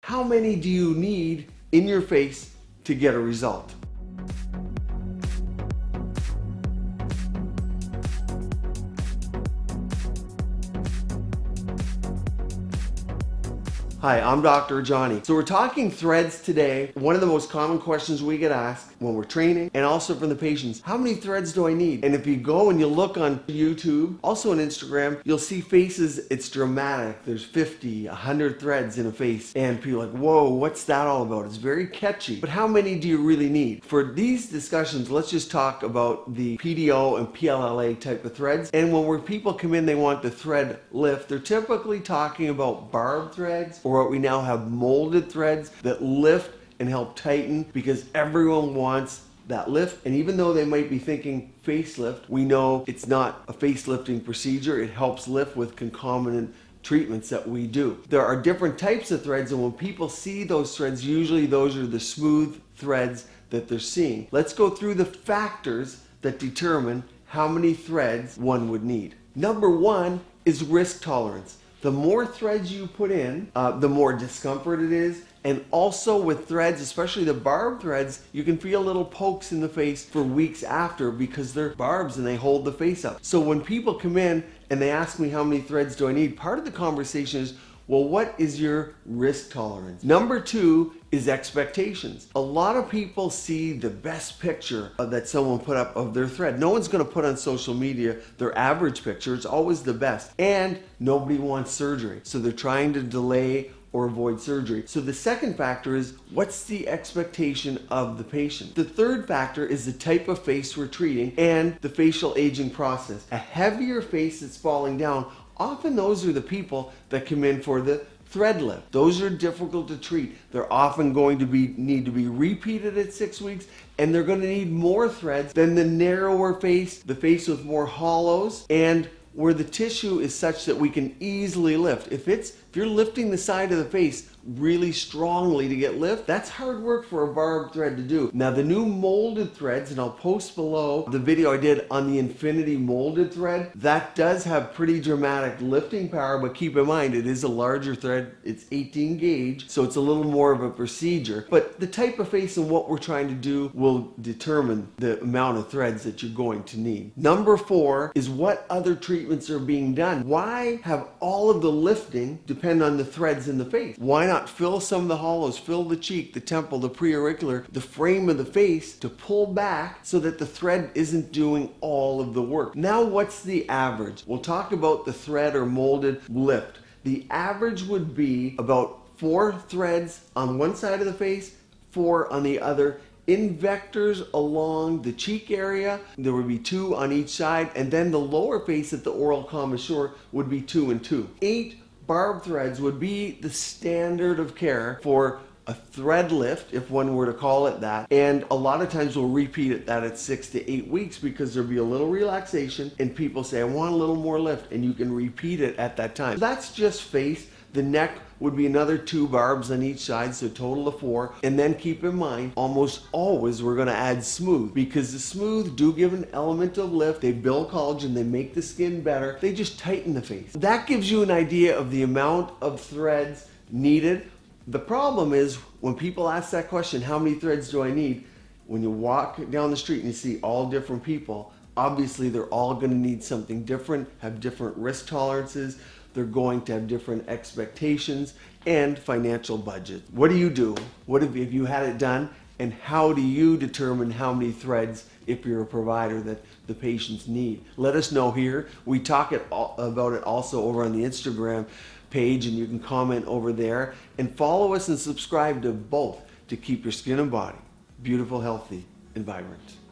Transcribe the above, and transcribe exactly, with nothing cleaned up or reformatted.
How many do you need in your face to get a result? Hi, I'm Doctor Rajani. So we're talking threads today. One of the most common questions we get asked when we're training and also from the patients, how many threads do I need? And if you go and you look on YouTube, also on Instagram, you'll see faces, it's dramatic. There's fifty, a hundred threads in a face and people are like, whoa, what's that all about? It's very catchy. But how many do you really need? For these discussions, let's just talk about the P D O and P L L A type of threads. And when where people come in, they want the thread lift, they're typically talking about barbed threads, or what we now have molded threads that lift and help tighten, because everyone wants that lift. And even though they might be thinking facelift, we know it's not a facelifting procedure. It helps lift with concomitant treatments that we do. There are different types of threads, and when people see those threads, usually those are the smooth threads that they're seeing. Let's go through the factors that determine how many threads one would need. Number one is risk tolerance. The more threads you put in, uh, the more discomfort it is. And also with threads, especially the barbed threads, you can feel little pokes in the face for weeks after because they're barbs and they hold the face up. So when people come in and they ask me how many threads do I need, part of the conversation is, well, what is your risk tolerance? Number two is expectations. A lot of people see the best picture that someone put up of their thread. No one's gonna put on social media their average picture. It's always the best. And nobody wants surgery. So they're trying to delay or avoid surgery. So the second factor is, what's the expectation of the patient? The third factor is the type of face we're treating and the facial aging process. A heavier face that's falling down, often those are the people that come in for the thread lift. Those are difficult to treat. They're often going to be need to be repeated at six weeks, and they're going to need more threads than the narrower face, the face with more hollows, and where the tissue is such that we can easily lift. If it's if you're lifting the side of the face really strongly to get lift, that's hard work for a barbed thread to do. Now the new molded threads, and I'll post below the video I did on the Infinity molded thread, that does have pretty dramatic lifting power, but keep in mind it is a larger thread. It's eighteen gauge, so it's a little more of a procedure. But the type of face and what we're trying to do will determine the amount of threads that you're going to need. Number four is what other treatments are being done. Why have all of the lifting depend on the threads in the face? Why not fill some of the hollows, fill the cheek, the temple, the preauricular, the frame of the face to pull back so that the thread isn't doing all of the work? Now what's the average? We'll talk about the thread or molded lift. The average would be about four threads on one side of the face, four on the other. In vectors along the cheek area, there would be two on each side, and then the lower face at the oral commissure would be two and two. Eight barbed threads would be the standard of care for a thread lift, if one were to call it that. And a lot of times we'll repeat it that at six to eight weeks because there'll be a little relaxation and people say, I want a little more lift, and you can repeat it at that time. That's just face. The neck would be another two barbs on each side, so a total of four. And then keep in mind, almost always we're gonna add smooth, because the smooth do give an element of lift. They build collagen, they make the skin better, they just tighten the face. That gives you an idea of the amount of threads needed. The problem is, when people ask that question, how many threads do I need? When you walk down the street and you see all different people, obviously they're all gonna need something different, have different risk tolerances, they're going to have different expectations and financial budget. What do you do? What if, if you had it done, and how do you determine how many threads, if you're a provider, that the patients need? Let us know here. We talk it all, about it also over on the Instagram page, and you can comment over there, and follow us and subscribe to both to keep your skin and body beautiful, healthy, and vibrant.